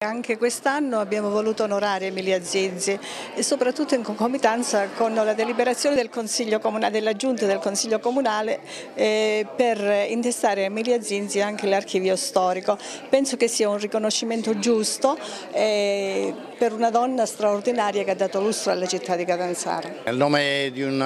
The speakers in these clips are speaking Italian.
Anche quest'anno abbiamo voluto onorare Emilia Zinzi e soprattutto in concomitanza con la deliberazione del Consiglio Comunale, della Giunta del Consiglio Comunale per intestare a Emilia Zinzi anche l'archivio storico. Penso che sia un riconoscimento giusto per una donna straordinaria che ha dato lustro alla città di Catanzaro. Nel nome di un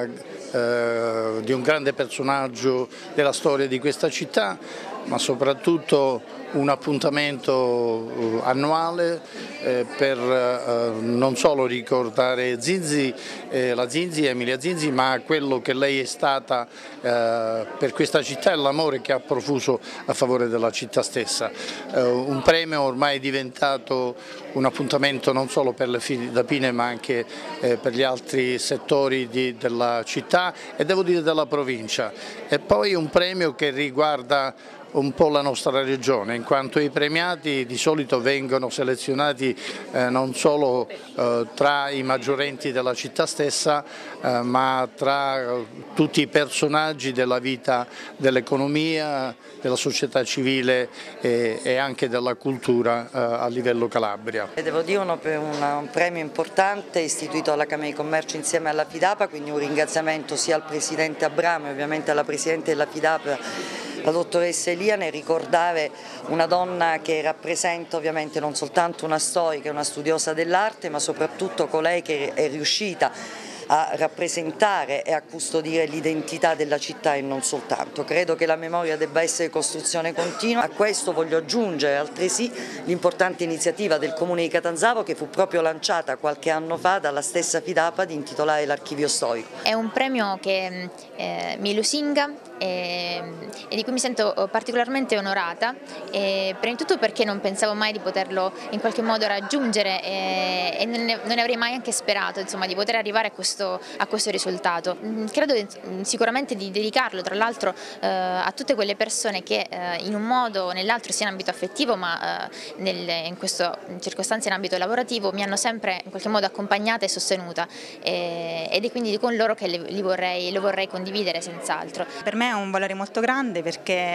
grande personaggio della storia di questa città, ma soprattutto un appuntamento annuale per non solo ricordare Zinzi, la Zinzi, Emilia Zinzi, ma quello che lei è stata per questa città e l'amore che ha profuso a favore della città stessa. Un premio ormai diventato un appuntamento non solo per le Filipine ma anche per gli altri settori della città e devo dire della provincia, e poi un premio che riguarda un po' la nostra regione, in quanto i premiati di solito vengono selezionati non solo tra i maggiorenti della città stessa, ma tra tutti i personaggi della vita, dell'economia, della società civile e anche della cultura a livello Calabria. Devo dire un premio importante istituito dalla Camera di Commercio insieme alla FIDAPA, quindi un ringraziamento sia al Presidente Abramo e ovviamente alla Presidente della FIDAPA, la dottoressa Elia, nel ricordare una donna che rappresenta ovviamente non soltanto una storica e una studiosa dell'arte, ma soprattutto colei che è riuscita a rappresentare e a custodire l'identità della città e non soltanto. Credo che la memoria debba essere costruzione continua. A questo voglio aggiungere altresì l'importante iniziativa del Comune di Catanzaro, che fu proprio lanciata qualche anno fa dalla stessa FIDAPA, di intitolare l'archivio storico. È un premio che mi lusinga e di cui mi sento particolarmente onorata, prima di tutto perché non pensavo mai di poterlo in qualche modo raggiungere e non ne avrei mai anche sperato, insomma, di poter arrivare a questo risultato. Credo sicuramente di dedicarlo tra l'altro a tutte quelle persone che in un modo o nell'altro, sia in ambito affettivo ma in queste circostanze in ambito lavorativo, mi hanno sempre in qualche modo accompagnata e sostenuta, ed è quindi con loro che lo vorrei condividere senz'altro. Per me è un valore molto grande perché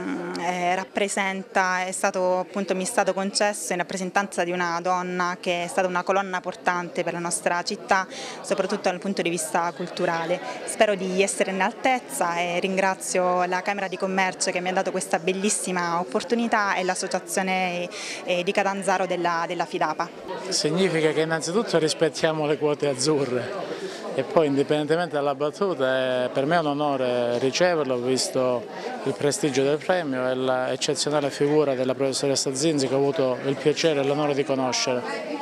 rappresenta, mi è stato concesso in rappresentanza di una donna che è stata una colonna portante per la nostra città, soprattutto dal punto di vista culturale. Spero di essere in altezza e ringrazio la Camera di Commercio che mi ha dato questa bellissima opportunità e l'associazione di Catanzaro della FIDAPA. Significa che innanzitutto rispettiamo le quote azzurre e poi, indipendentemente dalla battuta, per me è un onore riceverlo, visto il prestigio del premio e l'eccezionale figura della professoressa Zinzi, che ho avuto il piacere e l'onore di conoscere.